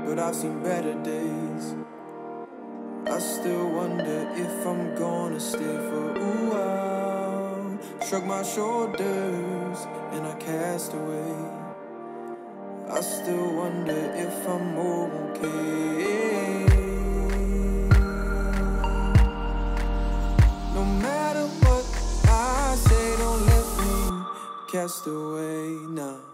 but I've seen better days. I still wonder if I'm gonna stay for a while. Shrug my shoulders and I cast away. I still wonder if I'm okay. No matter what I say, don't let me cast away now.